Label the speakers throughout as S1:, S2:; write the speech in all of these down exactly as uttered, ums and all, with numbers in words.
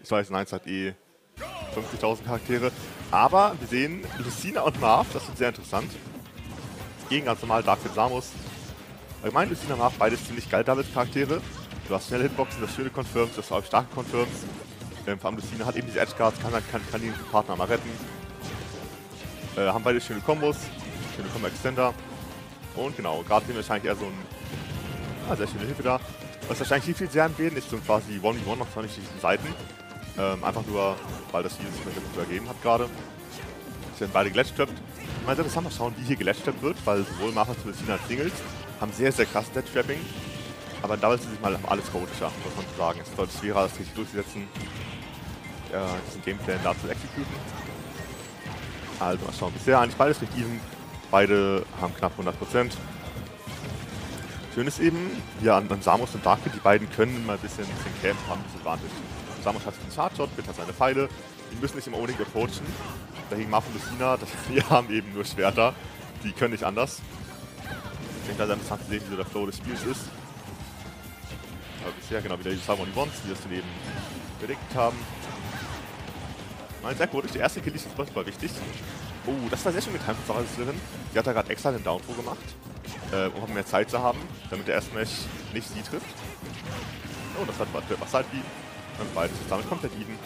S1: Ich weiß, Nines hat eh fünfzigtausend Charaktere. Aber wir sehen Lucina und Marth, das wird sehr interessant. Gegen ganz normal Dark und Samus. Allgemein Lucina und Marth, beides ziemlich geil Doubles-Charaktere. Du hast schnelle Hitboxen, das schöne Confirms, das auch starke Confirms. Ähm, vor allem Lucina hat eben diese Edgeguards, kann, kann, kann den Partner mal retten. Äh, haben beide schöne Kombos, schöne Combo-Extender. Und genau, gerade sehen wir wahrscheinlich eher so ein ah, sehr schöne Hilfe da. Was wahrscheinlich hier viel sehr empfehlen, ist so quasi eins gegen eins auf zwanzig Seiten. Ähm, einfach nur, weil das hier sich mit übergeben hat gerade. Es werden beide gelatchtrappt. Ich meine, interessant mal schauen, wie hier gelatchtrappt wird, weil sowohl Marth als auch Lucina als Singles haben sehr, sehr krass Death-Trapping. Aber da ist es mal alles chaotischer, muss man sagen. Es ist deutlich schwerer, das richtig durchzusetzen, äh, diesen Gameplan da zu exekuten. Also mal schauen, bisher eigentlich beides recht even. Beide haben knapp hundert Prozent. Schön ist eben, ja, an, an Samus und Darkfit, die beiden können mal ein bisschen, ein bisschen campen, haben ein bisschen Advantage. Samus hat einen Charge-Shot, Bit hat seine Pfeile, die müssen nicht immer unbedingt approachen. Dagegen Marth und Lucina, die haben eben nur Schwerter, die können nicht anders. Ich denke, da ist interessant zu sehen, wie so der Flow des Spiels ist. Aber bisher genau wieder die Salmon Bonds, die das eben predicted haben. Mein sehr gut, der erste Kill ist super wichtig. Oh, das war sehr schön getimt von Sache. Die hat da gerade extra den Down-Throw gemacht, äh, um mehr Zeit zu haben, damit der erste Smash nicht sie trifft. Oh, das hat was halt wie. Und beides ist damit komplett even.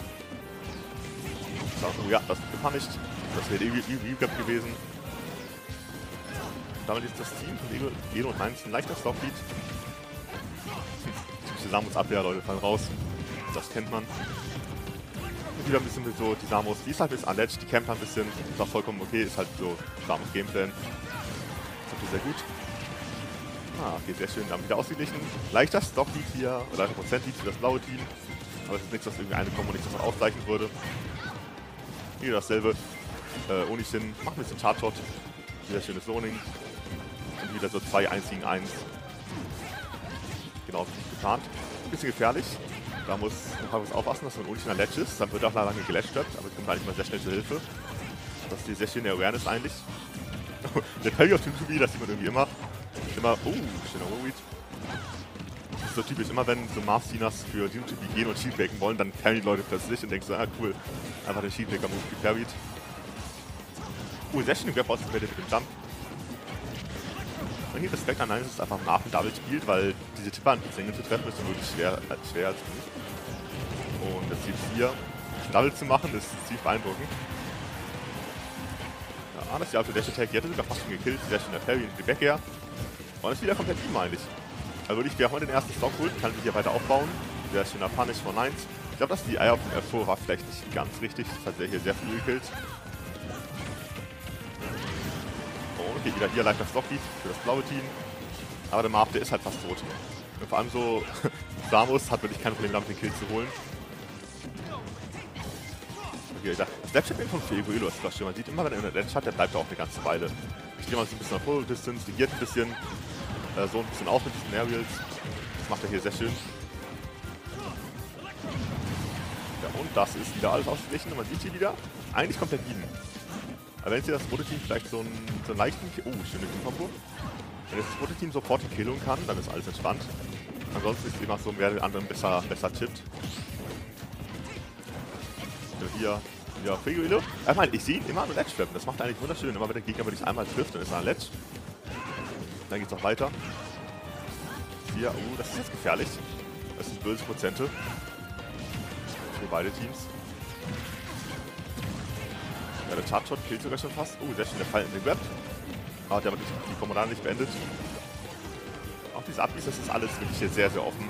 S1: Oh ja, das gepunished. Das wäre E-Gap gewesen. Damit ist das Team von Elo und Nines ein leichter Stockbeat. Die Samus Abwehr, Leute, fallen raus. Das kennt man. Und wieder ein bisschen so, die Samus, die ist halt ein bisschen unledged, die campt ein bisschen, ist auch vollkommen okay, ist halt so Samus Gameplan. Das ist sehr gut. Ah, okay, sehr schön, dann wieder ausgeglichen. Leichter Stock-Lead hier, oder leichter Prozent-Lead für das blaue Team. Aber es ist nichts, was irgendwie eine Kombo nicht das ausgleichen würde. Hier dasselbe. Äh, Onishin macht ein bisschen Charge-Shot. Sehr schönes Zoning. Und wieder so zwei eins gegen eins. Genau, wie geplant. Ein bisschen gefährlich. Da muss man aufpassen, dass man Onishin an Ledge ist. Dann wird auch lange gelatcht, aber es kommt eigentlich mal sehr schnell zur Hilfe. Das ist die sehr schöne Awareness eigentlich. Der Parry auf dem zwei B, das sieht man irgendwie immer. Immer, oh, schöner Overread. Das ist so typisch, immer wenn so Marth-Dinas für Doom zwei B gehen und Shieldbreaken wollen, dann parryen die Leute plötzlich und denken so, ah cool, einfach den Shieldbreaker-Move geparried. Oh, sehr schön Grab ausgewertet mit dem Jump. Und hier Respekt an Nines, dass es einfach Marth und Double spielt, weil diese Tipper an Single zu treffen ist wirklich schwer, äh, schwer als nicht. Und das Ziel hier, Double zu machen, ist ziemlich beeindruckend. Ja, das ist die Auto-Dash-Attack, die hat sogar fast schon gekillt, sehr schön der Parry und die Back-Air. Und das ist wieder komplett ihm eigentlich. Also würde ich, wer heute den ersten Stock holt, kann sich hier weiter aufbauen. Sehr schöner Punish von Nines. Ich glaube, dass die Eier auf dem F vier war vielleicht nicht ganz richtig. Das hat er hier sehr früh gekillt. Und okay, wieder hier leichter Stock-Lead für das blaue Team. Aber der Marth, der ist halt fast tot. Und vor allem so, Samus hat wirklich kein Problem damit, den Kill zu holen. Okay, das Slapshot von Feguilo ist das schön. Man sieht immer, wenn er eine Ledge hat, der bleibt da auch eine ganze Weile. Ich gehe mal so ein bisschen auf Full Distance, negiert ein bisschen. Äh, so ein bisschen auch mit diesen Aerials. Das macht er hier sehr schön. Ja, und das ist wieder alles ausgeglichen. Und man sieht hier wieder, eigentlich komplett even. Aber wenn jetzt hier das rote Team vielleicht so einen, so einen leichten... Oh, schöne Team-Kombo. Wenn jetzt das rote Team sofort die Killung kann, dann ist alles entspannt. Ansonsten ist es immer so, wer den anderen besser, besser tippt. Hier, ja, Feguilo. Ich meine, ich sehe ihn immer an Ledge treffen. Das macht eigentlich wunderschön. Immer wenn der Gegner wirklich einmal trifft, dann ist er an Ledge. Dann geht's auch weiter. Hier, oh, das ist jetzt gefährlich. Das sind böse Prozente. Für beide Teams. Ja, der Charge-Shot killt sogar schon fast. Oh, sehr schön, der Fall in den Grab. Aber der hat die Kommandant nicht beendet. Auch diese Abbies, das ist alles wirklich hier sehr, sehr offen.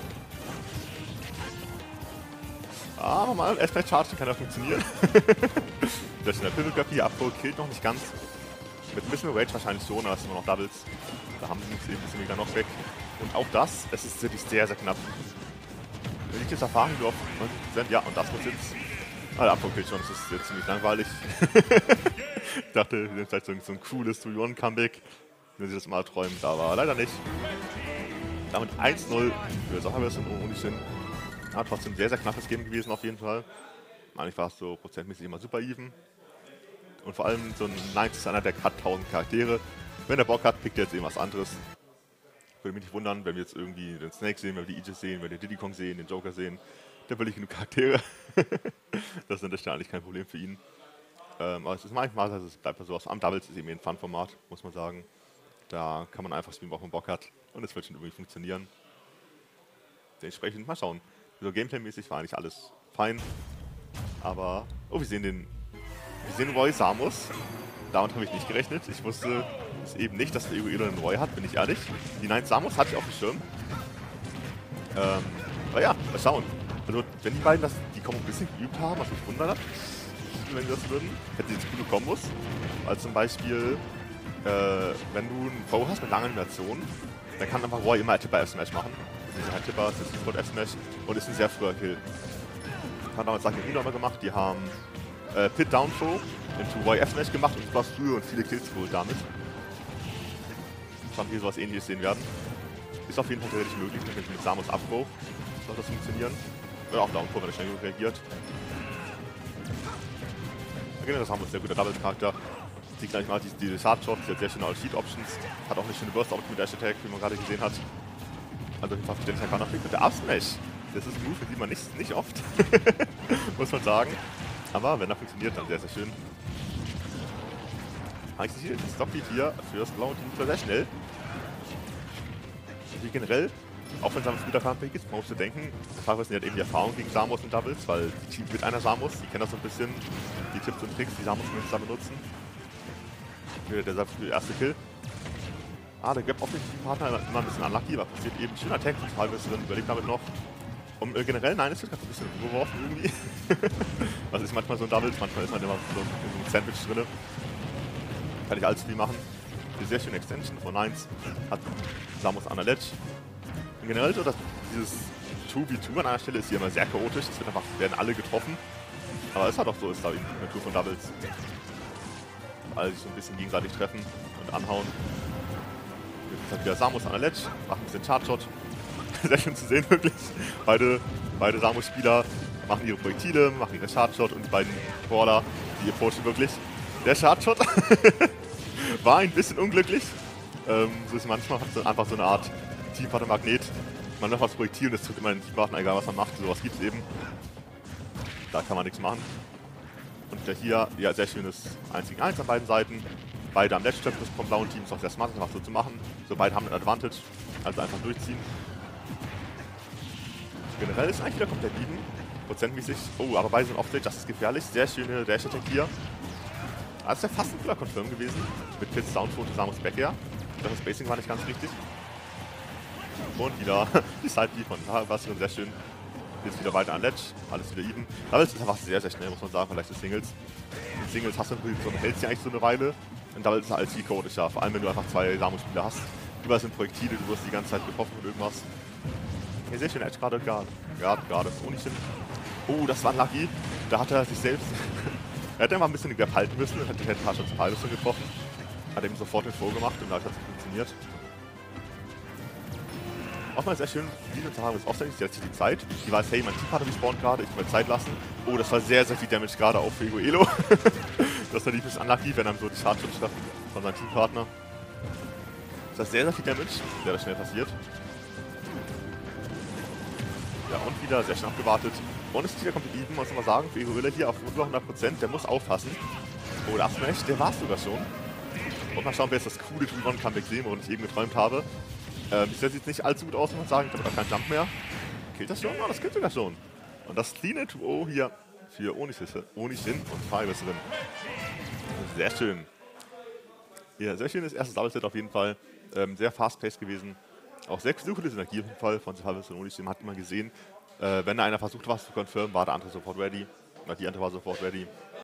S1: Aber mal erstmal Charge, kann ja funktionieren. Das ist in der Pivot-Grab hier, Upload killt noch nicht ganz. Mit ein bisschen Rage wahrscheinlich schon, aber es sind immer noch Doubles. Da haben sie eben ein bisschen wieder noch weg. Und auch das, es ist wirklich sehr, sehr knapp. Wenn ich jetzt erfahren wie oft neunzig Prozent, ja, und das muss jetzt... Ah, der Upload killt schon, das ist jetzt ziemlich langweilig. Ich dachte, wir sind vielleicht so ein, so ein cooles zwei eins Comeback, wenn sie das mal träumen, aber leider nicht. Damit eins null für Sachavis und Onishin. Ja, trotzdem sehr, sehr knappes Game gewesen auf jeden Fall. Eigentlich war es so prozentmäßig immer super even. Und vor allem so ein Nines ist einer, der hat tausend Charaktere. Wenn er Bock hat, pickt er jetzt eben was anderes. Würde mich nicht wundern, wenn wir jetzt irgendwie den Snake sehen, wenn wir die Aegis sehen, wenn wir den Diddy Kong sehen, den Joker sehen. der völlig genug Charaktere. Das ist an der Stelle eigentlich kein Problem für ihn. Ähm, aber es ist manchmal, also es bleibt so aus. Am Doubles ist eben ein Fun-Format, muss man sagen. Da kann man einfach spielen, worauf man Bock hat. Und es wird schon irgendwie funktionieren. Dementsprechend mal schauen. So Gameplay-mäßig war eigentlich alles fein. Aber, oh, wir sehen den, wir sehen Roy Samus. Damit habe ich nicht gerechnet. Ich wusste es eben nicht, dass der Elo einen Roy hat, bin ich ehrlich. Die Ninth Samus hatte ich auf dem Schirm. Ähm, aber ja, mal schauen. Also, wenn die beiden das, die Kombo ein bisschen geübt haben, was mich wundert, wenn sie das würden, hätten sie jetzt coole Kombos. Als zum Beispiel, äh, wenn du einen Foe hast mit langer Animation, dann kann einfach Roy immer ein Tipper F-Smash machen. Das ist ein Tipper, das ist ein F-Smash und ist ein sehr früher Kill. Haben damals Sachen in mal gemacht, die haben äh, Pit Down Throw into Roy F-Smash gemacht und zwar früher und viele Kills geholt damit. Dass wir hier sowas ähnliches sehen werden. Ist auf jeden Fall theoretisch möglich, nämlich mit Samus Abbruch soll das funktionieren. Oder auch Down Throw, wenn er schnell genug reagiert. Generell das haben wir ein sehr guter Double-Charakter. Sieht gleich mal diese, diese Hard-Shots, die hat sehr schöne All-Sheet-Options. Hat auch eine schöne Burst-Option mit Dash-Attack, wie man gerade gesehen hat. Also auf jeden Fall verständlicher Counterpick mit der Up-Smash. Das ist ein Move, den sieht man nicht, nicht oft, muss man sagen. Aber wenn er funktioniert, dann sehr, sehr schön. Eigentlich hier das Stockbeat hier für das blaue Team sehr schnell. Wie generell, auch wenn Samus guter Counterpick ist, man muss denken, Fahrweisen hat eben die Erfahrung gegen Samus und Doubles, weil die Team mit einer Samus, die kennen das so ein bisschen, die Tipps und Tricks, die Samus zusammen benutzen. Hier der, der erste Kill. Ah, der Grab auf den Partner immer ein bisschen unlucky, aber passiert eben schöner Tag, die Fahrweisen überlebt damit noch. Und äh, generell, nein, es wird gerade ein bisschen überworfen irgendwie. Was ist manchmal so ein Doubles, manchmal ist man immer so in so einem Sandwich drin. Kann ich allzu viel machen. Eine sehr schöne Extension von eins hat Samus an der Ledge. Und generell so, dass dieses zwei gegen zwei an einer Stelle ist hier immer sehr chaotisch. Es wird einfach, werden alle getroffen. Aber es ist halt auch so, ist da die Natur von Doubles. Alle sich so ein bisschen gegenseitig treffen und anhauen. Jetzt ist halt wieder Samus an der Ledge, macht ein bisschen Charge-Shot. Sehr schön zu sehen, wirklich. Beide, beide Samus-Spieler machen ihre Projektile, machen ihre Charge-Shot und die beiden Brawler, die approachen wirklich. Der Charge-Shot war ein bisschen unglücklich. Ähm, so ist manchmal so einfach so eine Art Teampartner-Magnet. Man macht was Projektil und das trifft immer den Teampartner, egal was man macht. Sowas gibt es eben. Da kann man nichts machen. Und hier, ja, sehr schönes eins gegen eins an beiden Seiten. Beide am Ledge treffen, das vom blauen Team ist auch sehr smart, das so zu machen. So, beide haben einen Advantage, also einfach durchziehen. Generell ist eigentlich wieder komplett even. Prozentmäßig. Oh, aber beide sind Offstage, das ist gefährlich. Sehr schöne Dash-Attack hier. Also ist ja fast ein cooler Confirm gewesen. Mit Pits Downfoot Samus Backair. Das Spacing war nicht ganz richtig. Und wieder die Side-B von Bastion, sehr schön. Jetzt wieder weiter an Ledge, alles wieder even. Aber es ist einfach sehr, sehr schnell, muss man sagen, vielleicht zu Singles. In Singles hast du so, hältst du eigentlich so eine Weile. Und Doubles ist als chaotischer, vor allem wenn du einfach zwei Samus-Spieler hast. Überall sind Projektile, du wirst die ganze Zeit getroffen mit irgendwas. Ja, sehr schön, Edge gerade, gerade, gerade, ohne hin. Oh, das war Lucky. Da hat er sich selbst. Er hätte einfach ein bisschen den Grab halten müssen und hat den Headcard schon zum Halbwissen getroffen. Hat eben sofort den Throw gemacht und da hat es funktioniert. Auch mal sehr schön, Video zu haben, ist aufwendig, sie hat sich die Zeit. Die weiß, hey, mein Teampartner respawnt gerade, ich will mir Zeit lassen. Oh, das war sehr, sehr viel Damage gerade auch für Ego Elo. Das war ein bisschen unlucky, wenn einem so die Charge-Shots treffen von seinem Teampartner. Das ist sehr, sehr viel Damage, der da schnell passiert. Ja, und wieder sehr schnell abgewartet. Und es ist wieder komplett even, muss man mal sagen, für Ego Elo hier auf über hundert Prozent, der muss aufpassen. Oh, der Up-Smash, der war es sogar schon. Und mal schauen, wer jetzt das coole Two-One-Comeback sehen, wovon ich eben geträumt habe. Ähm, bisher sieht es nicht allzu gut aus, muss man sagen. Ich habe keinen Jump mehr. Killt das schon? Oh, das killt sogar schon. Und das cleane zwei null hier für Onishin und Firebesserin. Sehr schön. Ja, sehr schönes erstes Double-Set auf jeden Fall. Ähm, sehr fast-paced gewesen. Auch sehr gute Synergie auf jeden Fall von Firebesserin und Onishin. Hat man gesehen, äh, wenn da einer versucht, was zu confirmen, war der andere sofort ready. Oder die andere war sofort ready.